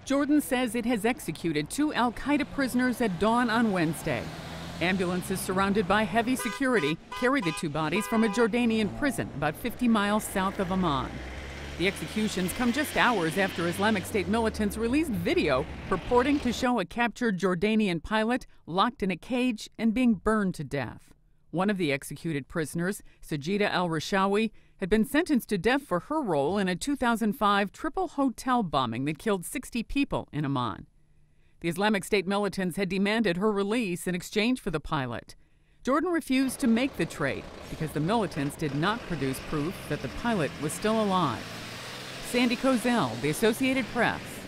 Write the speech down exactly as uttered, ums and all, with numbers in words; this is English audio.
Jordan says it has executed two al-Qaeda prisoners at dawn on Wednesday. Ambulances surrounded by heavy security carried the two bodies from a Jordanian prison about fifty miles south of Amman. The executions come just hours after Islamic State militants released video purporting to show a captured Jordanian pilot locked in a cage and being burned to death. One of the executed prisoners, Sajida al-Rishawi, had been sentenced to death for her role in a two thousand five triple hotel bombing that killed sixty people in Amman. The Islamic State militants had demanded her release in exchange for the pilot. Jordan refused to make the trade because the militants did not produce proof that the pilot was still alive. Sandy Kozel, The Associated Press.